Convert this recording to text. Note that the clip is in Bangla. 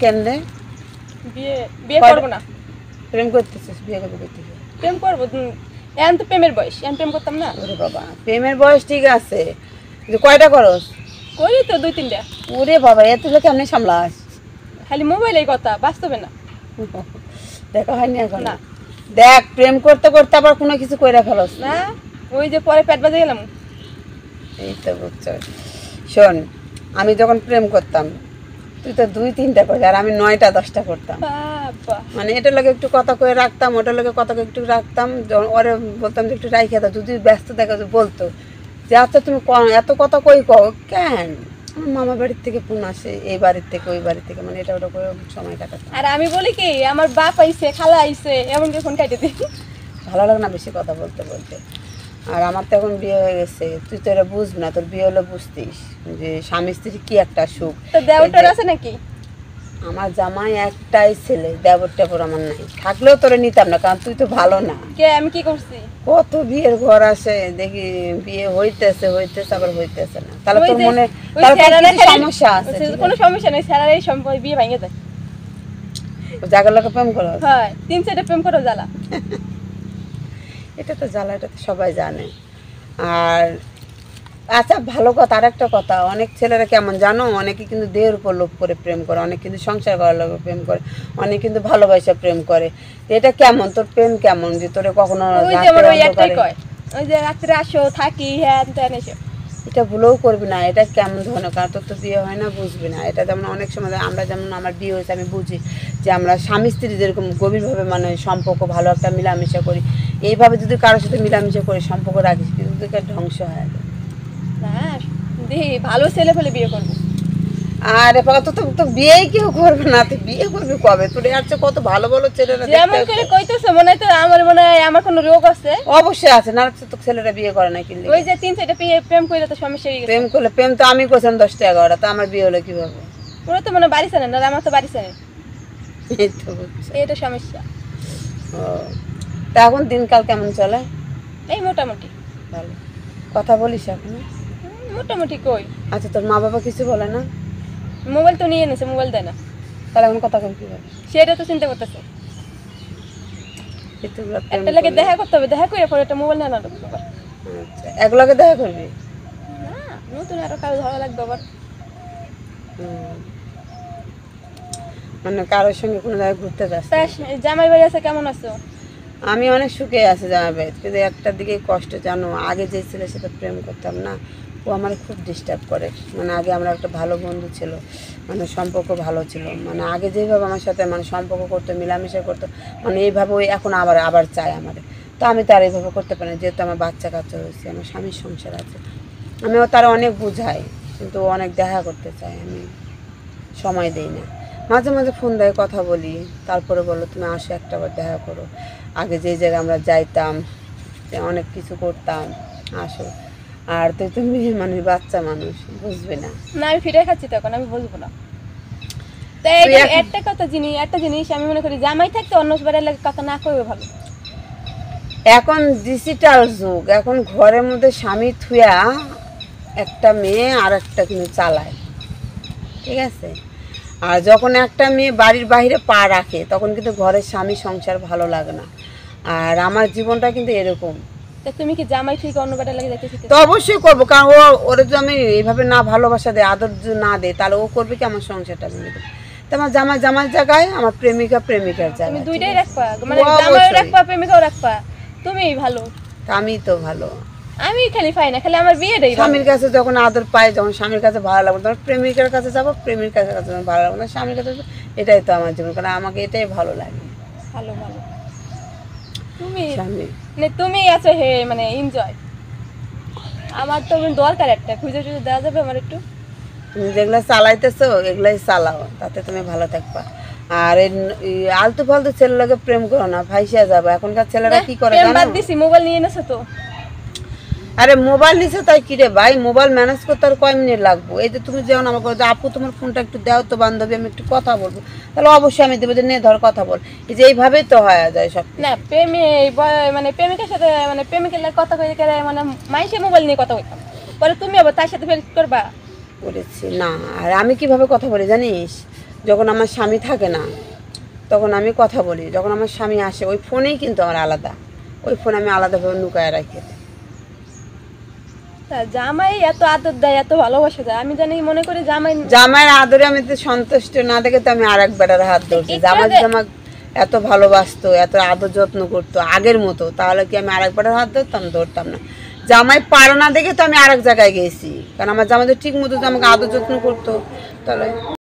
কেন রে? বিয়ে বিয়ে করব না। প্রেম করতেছিস? বিয়ে করবি করতেছিস? প্রেম করব, এখন তো প্রেমের বয়স, এখন প্রেম করতাম না। ওরে বাবা, প্রেমের বয়স ঠিক আছে, কিন্তু কয়টা করস? করি তো 2-3টা। ওরে বাবা, এতগুলো কেমনে সামলাস? খালি মোবাইলের কথা, বাস্তবে না। দেখা হয়নি এখন? না। দেখ, প্রেম করতে করতে আবার কোনো কিছু কইরা ফেলস না, ওই যে পরে পেট বাজে গেলাম। এই তো বুঝছ। শোন, আমি যখন প্রেম করতাম তুই তো 2-3টা করবি, আর আমি 9টা-10টা করতাম। বাবা, মানে এটার লগে একটু কথা কয়ে রাখতাম, ওটার লগে কথা একটু রাখতাম, ওরে বলতাম যে একটু রাইখে দাও, যদি ব্যস্ত দেখা বলতো যে আচ্ছা তুমি এত কথা কই কও কেন? আমার মামা বাড়ির থেকে ফোন আসে, এই বাড়ির থেকে ওই বাড়ির থেকে, মানে এটা ওটা করে সময় কাটাতাম। আর আমি বলি কি, আমার বাপ আইছে, খালা আইছে, এমন কি ফোন কাটে দিই। ভালো লাগে না বেশি কথা বলতে বলতে। আর আমার তো এখন বিয়ে হয়ে গেছে, তুই তো এটা বুঝবি না, তোর বিয়ে হলে বুঝতিস যে স্বামী স্ত্রী কি একটা সুখ। তো দেওরটার আছে নাকি? আমার জামাই একটাই ছেলে, দেবর টেবর আমার নাই, থাকলেও তোরে নিতাম না, কারণ তুই তো ভালো না। কে, আমি কি করছি? কত বিয়ের ঘর আসে দেখি, বিয়ে হইতেছে আবার হইতেছে না, তাহলে তোর মনে সমস্যা আছে? কোনো সমস্যা নেই, স্যার এই সম্পর্কে বিয়ে ভেঙে যায়। জায়গার লোকে প্রেম করো? হয়, 3-4টা প্রেম করো জ্বালা। এটা তো জ্বালা, এটা তো সবাই জানে। আর আচ্ছা, ভালো কথা, আর একটা কথা, অনেক ছেলেরা কেমন জানো, অনেকে কিন্তু দেহের উপর লোভ করে প্রেম করে, অনেক কিন্তু সংসার করার লোক প্রেম করে, অনেক কিন্তু ভালোবাসা প্রেম করে। তো এটা কেমন, তোর প্রেম কেমন যে তোরে কখনো ওই যে আমার ওই একটাই কয়, ওই যে রাত্রে আসো থাকি, হ্যাঁ তেন এসো। এটা ভুলেও করবি না, এটা কেমন ধরনের, কারণ তোর তো বিয়ে হয় না, বুঝবি না। এটা যেমন অনেক সময় আমরা, যেমন আমার বিয়ে হয়েছে, আমি বুঝি যে আমরা স্বামী স্ত্রী যেরকম গভীরভাবে মানে সম্পর্ক ভালো একটা মিলামিশা করি, এইভাবে যদি কারোর সাথে মিলামিশা করে সম্পর্ক রাখিস কিন্তু তোকে ধ্বংস হয়ে যায়। না দেখি ভালো ছেলে ফেলে বিয়ে করবো। আরে বাবা, তো বিয়েই কেউ করবে না, তুই বিয়ে করবি কবে? তোর আছে কত ভালো ভালো ছেলেরা, যেমন করে কইতেছে মনে হয় তো আমার মনে হয় আমার কোনো রোগ আছে। অবশ্যই আছে, না তো ছেলেরা বিয়ে করে না কিন্তু। ওই যে 3-4টা প্রেম করে তো সমস্যা হয়ে গেছে। প্রেম করলে, প্রেম তো আমি করছিলাম 10টা-11টা, তো আমার বিয়ে হলো কিভাবে? ওরা তো মনে বাড়ি জানে না, আমার তো বাড়ি জানে, এই তো বুঝছি। এটা সমস্যা। ও, তা এখন দিনকাল কেমন চলে? এই মোটামুটি ভালো। কথা বলিস এখন? মোটামুটি কই। আচ্ছা, তোর মা বাবা কিছু বলে না? মোবাইল তো নিয়ে নিছে, মোবাইল দেয় না। তাহলে এখন কথা কম কিভাবে? সেটা তো চিন্তা করতেছে, একটা লাগে দেখা করতে হবে, দেখা করে পরে একটা মোবাইল নেওয়া লাগবে। আচ্ছা, একলগে দেখা করবি? না, নতুন আরো কারো ধরা লাগবে আবার। মানে কারোর সঙ্গে কোনো জায়গায় ঘুরতে যাস? তা জামাই বাড়ি আছে, কেমন আছো? আমি অনেক সুখে আছি জামাই বাড়িতে, কিন্তু একটার দিকে কষ্ট জানো, আগে যে ছেলের সাথে প্রেম করতাম না, ও আমার খুব ডিস্টার্ব করে। মানে আগে আমরা একটা ভালো বন্ধু ছিল, মানে সম্পর্ক ভালো ছিল, মানে আগে যেভাবে আমার সাথে মানে সম্পর্ক করতো, মিলামিশা করতো, মানে এইভাবে ওই এখন আবার চায় আমার। তো আমি তার এইভাবে করতে পারি না, যেহেতু আমার বাচ্চা কাচ্চা হয়েছে, আমার স্বামীর সংসার আছে। আমিও তারা অনেক বুঝাই, কিন্তু অনেক দেখা করতে চাই, আমি সময় দিই না। মাঝে মাঝে ফোন দেয়, কথা বলি, তারপরে বলো তুমি আসো একটা বার দেখা করো, আগে যে জায়গায় আমরা যাইতাম, অনেক কিছু করতাম, আসো। আর তো তুমি মানে বাচ্চা মানুষ, বুঝবে না। না আমি ফিরে খাচ্ছি তখন, আমি বুঝবো না। তাই একটা জিনিস আমি মনে করি, জামাই থাকতে অন্য বাড়ির লাগে কথা না করবে ভালো। এখন ডিজিটাল যুগ, এখন ঘরের মধ্যে স্বামী থুয়া একটা মেয়ে আর একটা কিন্তু চালায়, ঠিক আছে? আর যখন একটা মেয়ে বাড়ির বাইরে পা রাখে, তখন কিন্তু ঘরের স্বামী সংসার ভালো লাগে না। আর আমার জীবনটা কিন্তু এরকম। তা তুমি কি জামাই ঠিক অন্য বাড়ির লাগে দেখতে? তো অবশ্যই করবো, কারণ ওরে যদি আমি এইভাবে না ভালোবাসা দেয়, আদর যদি না দেয়, তাহলে ও করবে কি আমার সংসারটা ভেঙে দেবে। তো আমার জামার জায়গায়, আমার প্রেমিকার জায়গায় তুমি দুইটাই রাখবা, মানে জামাইও রাখবা প্রেমিকাও রাখবা, তুমিই ভালো। আমি তো ভালো, আমি খালি পাই না, খালি আমার বিয়েটাই। স্বামীর কাছে যখন আদর পাই, যখন স্বামীর কাছে ভালো লাগবে, তখন প্রেমিকার কাছে যাবো, প্রেমিকার কাছে ভালো লাগবে না, স্বামীর কাছে। এটাই তো আমার জীবন, কারণ আমাকে এটাই ভালো লাগে। ভালো ভালো, তুমি স্বামী মানে তুমি আছো হে, মানে এনজয়। আমার তো দরকার একটা, খুঁজে দেওয়া যাবে আমার একটু? তুমি যেগুলো চালাইতেছো এগুলাই চালাও, তাতে তুমি ভালো থাকবা। আর এই আলতু ফালতু ছেলের লগে প্রেম করো না, ফাইসিয়া যাবো। এখনকার ছেলেরা কি করে জানো? বাদ দিছি, মোবাইল নিয়ে নেছো তো। আরে মোবাইল নিছে তাই কি রে ভাই, মোবাইল ম্যানেজ করতে আর কয় মিনিট লাগবো? এই যে তুমি যেমন আমাকে বলো যে আপু তোমার ফোনটা একটু দাও তো বান্ধবী, আমি একটু কথা বলবো, তাহলে অবশ্যই আমি দেবো যে নে ধর কথা বল। এই যে এইভাবেই তো হয়ে যায় সব। না প্রেমে মানে প্রেমিকার সাথে, মানে প্রেমিকের লাগে কথা কইতে গেলে মানে মাইসে মোবাইল নিয়ে কথা কইতাম, পরে তুমি আবার তার সাথে ফের করবা। করেছি না। আর আমি কিভাবে কথা বলি জানিস? যখন আমার স্বামী থাকে না তখন আমি কথা বলি, যখন আমার স্বামী আসে ওই ফোনেই কিন্তু আমার আলাদা, ওই ফোন আমি আলাদাভাবে লুকায় রাখি। তা জামাই এত আদর দেয়, এত ভালোবাসা দেয়, আমি জানি মনে করি জামাইয়ের আদরে আমি তো সন্তুষ্ট না দেখে তো আমি আর এক বেটার হাত ধরছি। জামাই যদি আমাকে এত ভালোবাসতো, এত আদর যত্ন করতো আগের মতো, তাহলে কি আমি আর এক বেটার হাত ধরতাম না। জামাই পারো না দেখে তো আমি আর এক জায়গায় গেছি, কারণ আমার জামাই তো ঠিক মতো আমাকে আদর যত্ন করতো, তাহলে